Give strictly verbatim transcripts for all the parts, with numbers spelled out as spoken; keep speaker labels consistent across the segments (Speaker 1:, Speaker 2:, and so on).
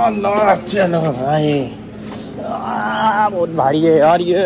Speaker 1: अल्लाह चलो भाई, आ, बहुत भारी है यार ये।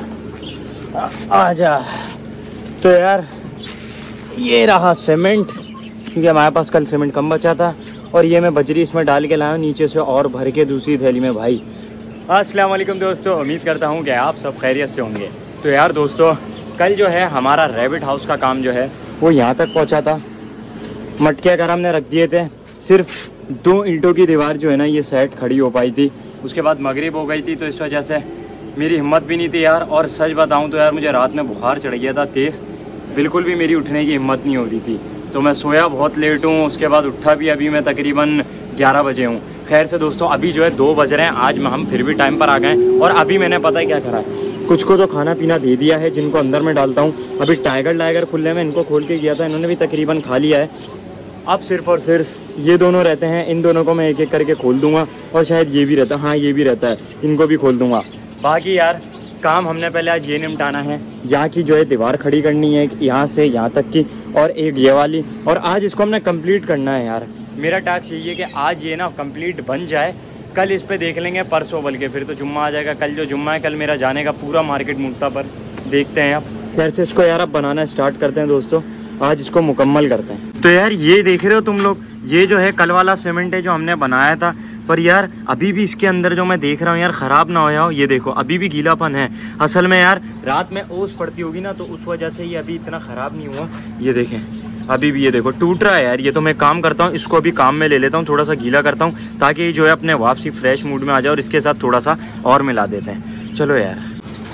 Speaker 1: आजा। तो यार ये रहा सीमेंट, क्योंकि हमारे पास कल सीमेंट कम बचा था और ये मैं बजरी इसमें डाल के लाया हूँ नीचे से और भर के दूसरी थैली में भाई। अस्सलाम वालेकुम दोस्तों, उम्मीद करता हूँ कि आप सब खैरियत से होंगे। तो यार दोस्तों, कल जो है हमारा रैबिट हाउस का काम जो है वो यहाँ तक पहुँचा था। मटके अगर हमने रख दिए थे, सिर्फ दो ईंटों की दीवार जो है ना ये सेट खड़ी हो पाई थी। उसके बाद मगरिब हो गई थी, तो इस वजह से मेरी हिम्मत भी नहीं थी यार। और सच बताऊं तो यार मुझे रात में बुखार चढ़ गया था तेज़, बिल्कुल भी मेरी उठने की हिम्मत नहीं हो रही थी। तो मैं सोया बहुत लेट हूँ, उसके बाद उठा भी अभी मैं तकरीबन ग्यारह बजे हूँ। खैर से दोस्तों, अभी जो है दो बज रहे हैं, आज हम फिर भी टाइम पर आ गए। और अभी मैंने पता है क्या करा है, कुछ को तो खाना पीना दे दिया है जिनको अंदर में डालता हूँ। अभी टाइगर लाइगर खुले में इनको खोल के गया था, इन्होंने भी तकरीबन खा लिया है। अब सिर्फ और सिर्फ ये दोनों रहते हैं, इन दोनों को मैं एक एक करके खोल दूंगा। और शायद ये भी रहता है, हाँ ये भी रहता है, इनको भी खोल दूंगा। बाकी यार काम हमने पहले आज ये निपटाना है, यहाँ की जो है दीवार खड़ी करनी है, यहाँ से यहाँ तक की, और एक ये वाली। और आज इसको हमने कंप्लीट करना है यार। मेरा टास्क यही है कि आज ये ना कंप्लीट बन जाए, कल इस पर देख लेंगे, परसों बल्कि फिर तो जुम्मा आ जाएगा। कल जो जुम्मा है, कल मेरा जाने का पूरा मार्केट मुक्ता पर, देखते हैं अब। खैर से इसको यार अब बनाना स्टार्ट करते हैं दोस्तों, आज इसको मुकम्मल करते हैं। तो यार ये देख रहे हो तुम लोग, ये जो है कल वाला सीमेंट है जो हमने बनाया था। पर यार अभी भी इसके अंदर जो मैं देख रहा हूँ यार, ख़राब ना हो, ये देखो अभी भी गीलापन है। असल में यार रात में ओस पड़ती होगी ना, तो उस वजह से ये अभी इतना ख़राब नहीं हुआ। ये देखें अभी भी, ये देखो टूट रहा है यार। ये तो मैं काम करता हूँ, इसको अभी काम में ले लेता हूँ, थोड़ा सा गीला करता हूँ, ताकि ये जो है अपने वापसी फ्रेश मूड में आ जाए। और इसके साथ थोड़ा सा और मिला देते हैं। चलो यार।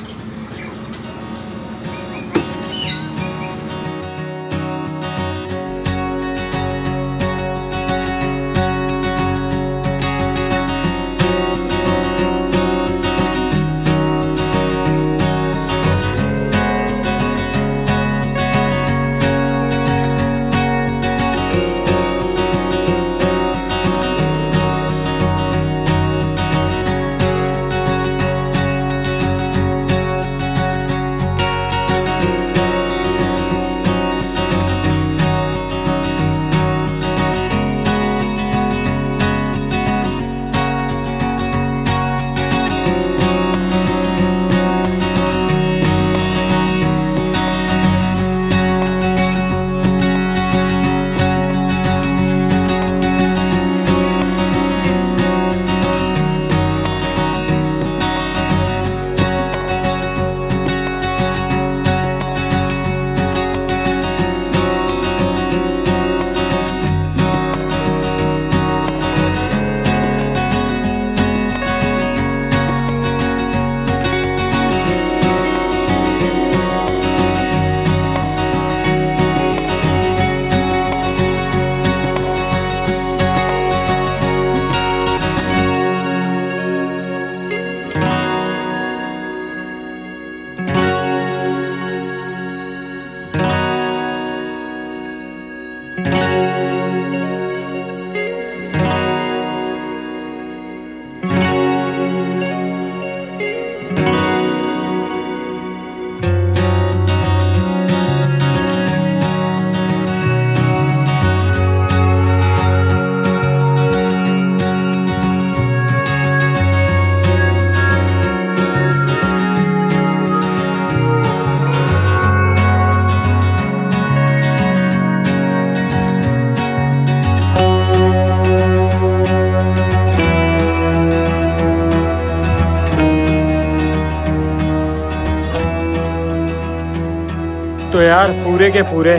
Speaker 1: तो यार पूरे के पूरे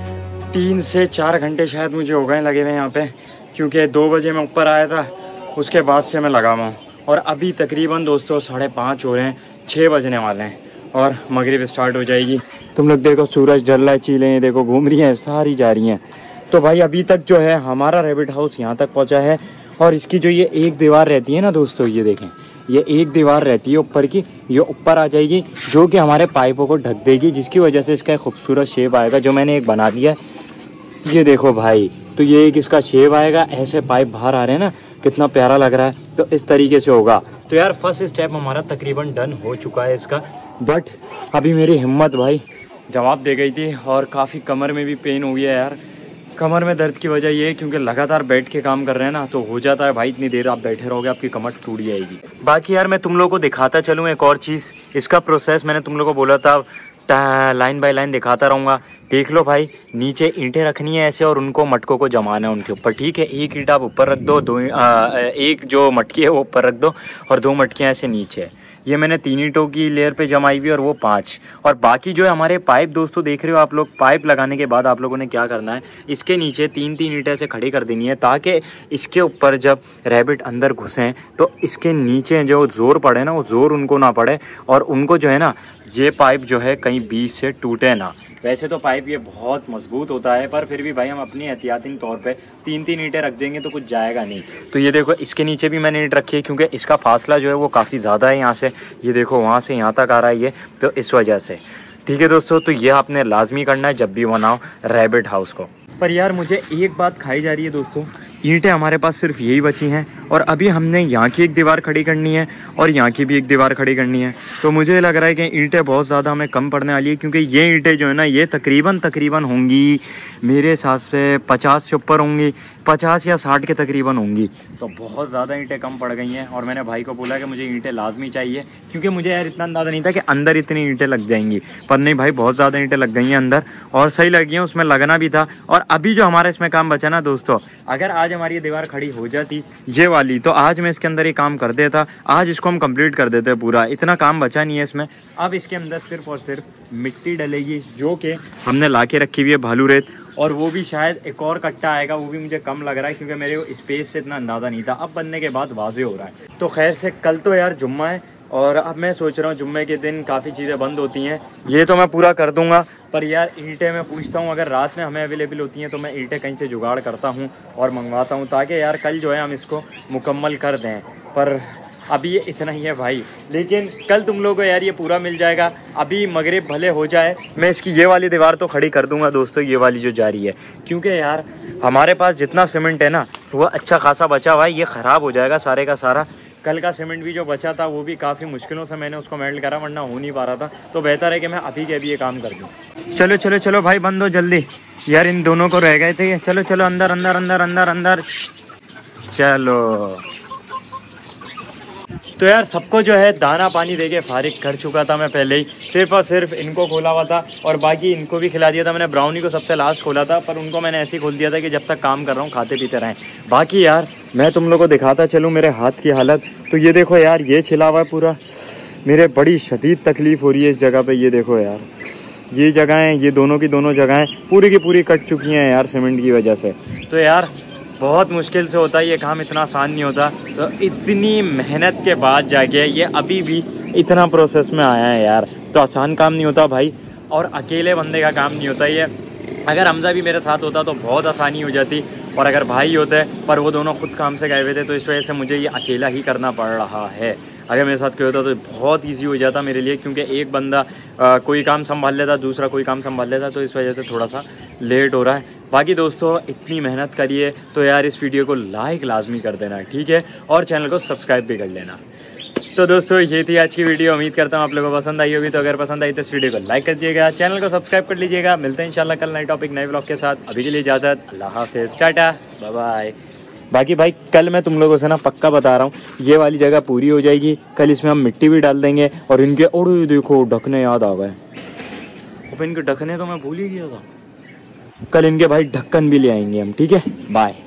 Speaker 1: तीन से चार घंटे शायद मुझे हो गए लगे हुए यहाँ पे, क्योंकि दो बजे मैं ऊपर आया था, उसके बाद से मैं लगा हुआ हूँ। और अभी तकरीबन दोस्तों साढ़े पाँच हो रहे हैं, छः बजने वाले हैं और मगरिब स्टार्ट हो जाएगी। तुम लोग देखो सूरज ढल रहा है, चीलें देखो घूम रही हैं, सारी जा रही हैं। तो भाई अभी तक जो है हमारा रैबिट हाउस यहाँ तक पहुँचा है। और इसकी जो ये एक दीवार रहती है ना दोस्तों, ये देखें, ये एक दीवार रहती है ऊपर की, ये ऊपर आ जाएगी जो कि हमारे पाइपों को ढक देगी, जिसकी वजह से इसका एक खूबसूरत शेप आएगा, जो मैंने एक बना दिया है। ये देखो भाई, तो ये एक इसका शेप आएगा, ऐसे पाइप बाहर आ रहे हैं ना, कितना प्यारा लग रहा है। तो इस तरीके से होगा। तो यार फर्स्ट स्टेप हमारा तकरीबन डन हो चुका है इसका। बट अभी मेरी हिम्मत भाई जवाब दे गई थी और काफ़ी कमर में भी पेन हो गया यार। कमर में दर्द की वजह ये है क्योंकि लगातार बैठ के काम कर रहे हैं ना, तो हो जाता है भाई इतनी देर आप बैठे रहोगे आपकी कमर टूट जाएगी। बाकी यार मैं तुम लोगों को दिखाता चलूँ एक और चीज़, इसका प्रोसेस मैंने तुम लोगों को बोला था लाइन बाय लाइन दिखाता रहूँगा। देख लो भाई, नीचे ईंटें रखनी है ऐसे और उनको मटकों को जमाना है उनके ऊपर, ठीक है। एक ईंट आप ऊपर रख दो, दो आ, एक जो मटकी है वो ऊपर रख दो और दो मटकियाँ ऐसे नीचे। ये मैंने तीन ईंटों की लेयर पे जमाई हुई और वो पांच। और बाकी जो है हमारे पाइप दोस्तों देख रहे हो आप लोग, पाइप लगाने के बाद आप लोगों ने क्या करना है, इसके नीचे तीन तीन ईंटें ऐसे खड़ी कर देनी है ताकि इसके ऊपर जब रैबिट अंदर घुसें तो इसके नीचे जो ज़ोर पड़े ना वो ज़ोर उनको ना पड़े और उनको जो है ना ये पाइप जो है कहीं बीच से टूटे ना। वैसे तो पाइप ये बहुत मजबूत होता है पर फिर भी भाई हम अपनी एहतियाती तौर पे तीन तीन ईंटें रख देंगे तो कुछ जाएगा नहीं। तो ये देखो इसके नीचे भी मैंने ईंट रखी है क्योंकि इसका फासला जो है वो काफ़ी ज़्यादा है यहाँ से, ये देखो वहाँ से यहाँ तक आ रहा है ये, तो इस वजह से। ठीक है दोस्तों, तो ये आपने लाजमी करना है जब भी बनाओ रैबिट हाउस को। पर यार मुझे एक बात खाई जा रही है दोस्तों, ईंटें हमारे पास सिर्फ यही बची हैं और अभी हमने यहाँ की एक दीवार खड़ी करनी है और यहाँ की भी एक दीवार खड़ी करनी है। तो मुझे लग रहा है कि ईंटें बहुत ज़्यादा हमें कम पड़ने वाली है क्योंकि ये ईंटें जो है ना ये तकरीबन तकरीबन होंगी मेरे हिसाब से पचास से ऊपर होंगी, पचास या साठ के तकरीबन होंगी। तो बहुत ज़्यादा ईंटें कम पड़ गई हैं और मैंने भाई को बोला कि मुझे ईंटें लाजमी चाहिए क्योंकि मुझे यार इतना अंदाज़ा नहीं था कि अंदर इतनी ईंटें लग जाएंगी। पर नहीं भाई, बहुत ज़्यादा ईंटें लग गई हैं अंदर और सही लगी हैं, उसमें लगना भी था। और अभी जो हमारा इसमें काम बचा ना दोस्तों, अगर आज हमारी ये दीवार खड़ी हो जाती ये वाली तो आज मैं इसके अंदर ये काम कर देता, आज इसको हम कंप्लीट कर देते पूरा। इतना काम बचा नहीं है इसमें। अब इसके अंदर सिर्फ और सिर्फ मिट्टी डलेगी जो कि हमने ला के रखी हुई है, भालू रेत, और वो भी शायद एक और कट्टा आएगा, वो भी मुझे कम लग रहा है क्योंकि मेरे को स्पेस से इतना अंदाज़ा नहीं था। अब बनने के बाद वाजे हो रहा है। तो खैर से कल तो यार जुम्मा है और अब मैं सोच रहा हूँ जुम्मे के दिन काफ़ी चीज़ें बंद होती हैं, ये तो मैं पूरा कर दूंगा। पर यार ईंटें मैं पूछता हूँ अगर रात में हमें अवेलेबल होती हैं तो मैं ईंटें कहीं से जुगाड़ करता हूँ और मंगवाता हूँ ताकि यार कल जो है हम इसको मुकम्मल कर दें। पर अभी ये इतना ही है भाई, लेकिन कल तुम लोगों को यार ये पूरा मिल जाएगा। अभी मगरिब भले हो जाए मैं इसकी ये वाली दीवार तो खड़ी कर दूंगा दोस्तों, ये वाली जो जा रही है, क्योंकि यार हमारे पास जितना सीमेंट है ना वो अच्छा खासा बचा हुआ है, ये ख़राब हो जाएगा सारे का सारा। कल का सीमेंट भी जो बचा था वो भी काफ़ी मुश्किलों से मैंने उसको मेल्ट करा, वरना हो नहीं पा रहा था। तो बेहतर है कि मैं अभी के अभी ये काम कर दूँ। चलो चलो चलो भाई बंद हो जल्दी, यार इन दोनों को रह गए थे। चलो चलो अंदर अंदर अंदर अंदर अंदर चलो। तो यार सबको जो है दाना पानी देके फारिग कर चुका था मैं पहले ही, सिर्फ और सिर्फ इनको खोला हुआ था और बाकी इनको भी खिला दिया था मैंने। ब्राउनी को सबसे लास्ट खोला था पर उनको मैंने ऐसे ही खोल दिया था कि जब तक काम कर रहा हूँ खाते पीते रहें। बाकी यार मैं तुम लोग को दिखाता चलूँ मेरे हाथ की हालत, तो ये देखो यार ये छिला हुआ है पूरा, मेरे बड़ी शदीद तकलीफ़ हो रही है इस जगह पर। ये देखो यार ये जगहें, ये दोनों की दोनों जगहें पूरी की पूरी कट चुकी हैं यार सीमेंट की वजह से। तो यार बहुत मुश्किल से होता है ये काम, इतना आसान नहीं होता। तो इतनी मेहनत के बाद जाके ये अभी भी इतना प्रोसेस में आया है यार, तो आसान काम नहीं होता भाई और अकेले बंदे का काम नहीं होता ये। अगर हमजा भी मेरे साथ होता तो बहुत आसानी हो जाती और अगर भाई होते पर वो दोनों खुद काम से गए हुए थे तो इस वजह से मुझे ये अकेला ही करना पड़ रहा है। अगर मेरे साथ कोई होता तो बहुत इजी हो जाता मेरे लिए, क्योंकि एक बंदा आ, कोई काम संभाल लेता, दूसरा कोई काम संभाल लेता, तो इस वजह से थोड़ा सा लेट हो रहा है। बाकी दोस्तों इतनी मेहनत करिए तो यार इस वीडियो को लाइक लाजमी कर देना, ठीक है, और चैनल को सब्सक्राइब भी कर लेना। तो दोस्तों ये थी आज की वीडियो, उम्मीद करता हूँ आप लोगों को पसंद आई होगी। तो अगर पसंद आई तो इस वीडियो को लाइक कर दीजिएगा, चैनल को सब्सक्राइब कर लीजिएगा। मिलते हैं इंशाल्लाह कल नए टॉपिक नए व्लॉग के साथ। अभी के लिए इजाज़त, अल्लाह हाफिज़, टाटा बाय बाय। बाकी भाई कल मैं तुम लोगों से ना पक्का बता रहा हूँ ये वाली जगह पूरी हो जाएगी, कल इसमें हम मिट्टी भी डाल देंगे और इनके ओढ़ देखो ढकने याद आ गए, इनके ढकने तो मैं भूल ही गया था। कल इनके भाई ढक्कन भी ले आएंगे हम, ठीक है, बाय।